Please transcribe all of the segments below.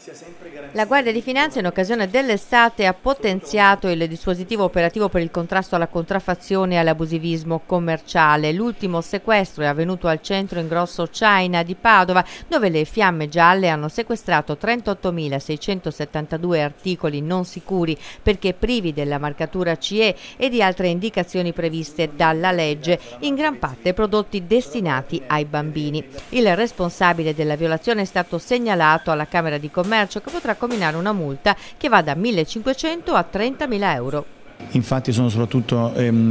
La Guardia di Finanza in occasione dell'estate ha potenziato il dispositivo operativo per il contrasto alla contraffazione e all'abusivismo commerciale. L'ultimo sequestro è avvenuto al centro ingrosso China di Padova, dove le fiamme gialle hanno sequestrato 38.672 articoli non sicuri perché privi della marcatura CE e di altre indicazioni previste dalla legge, in gran parte prodotti destinati ai bambini. Il responsabile della violazione è stato segnalato alla Camera di Commercio, che potrà comminare una multa che va da 1.500 a 30.000 euro. Infatti sono soprattutto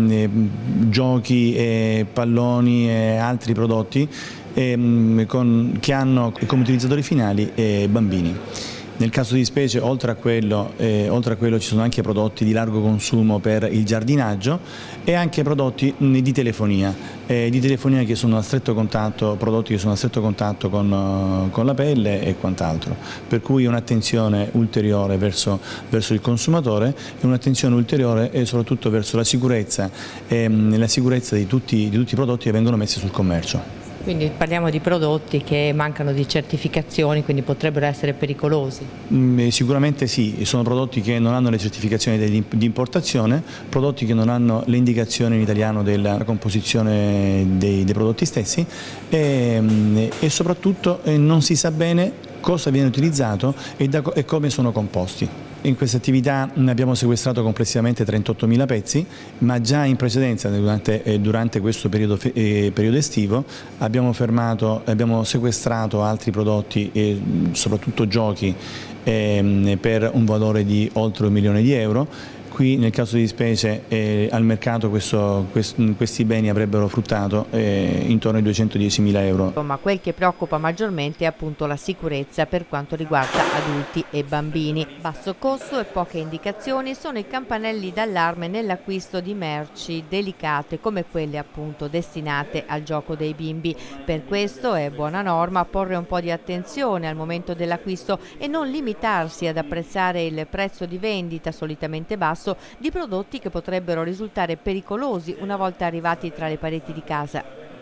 giochi, palloni e altri prodotti che hanno come utilizzatori finali bambini. Nel caso di specie, oltre a quello ci sono anche prodotti di largo consumo per il giardinaggio e anche prodotti di telefonia che sono a stretto contatto, prodotti che sono a stretto contatto con la pelle e quant'altro. Per cui un'attenzione ulteriore verso il consumatore e un'attenzione ulteriore e soprattutto verso la sicurezza di tutti i prodotti che vengono messi sul commercio. Quindi parliamo di prodotti che mancano di certificazioni, quindi potrebbero essere pericolosi? Sicuramente sì, sono prodotti che non hanno le certificazioni di importazione, prodotti che non hanno le indicazioni in italiano della composizione dei prodotti stessi e soprattutto non si sa bene cosa viene utilizzato e come sono composti. In questa attività abbiamo sequestrato complessivamente 38.000 pezzi, ma già in precedenza, durante questo periodo estivo, abbiamo sequestrato altri prodotti e soprattutto giochi per un valore di oltre 1 milione di euro. Qui nel caso di specie al mercato questi beni avrebbero fruttato intorno ai 210.000 euro. Ma quel che preoccupa maggiormente è appunto la sicurezza per quanto riguarda adulti e bambini. Basso costo e poche indicazioni sono i campanelli d'allarme nell'acquisto di merci delicate come quelle appunto destinate al gioco dei bimbi. Per questo è buona norma porre un po' di attenzione al momento dell'acquisto e non limitarsi ad apprezzare il prezzo di vendita solitamente basso di prodotti che potrebbero risultare pericolosi una volta arrivati tra le pareti di casa.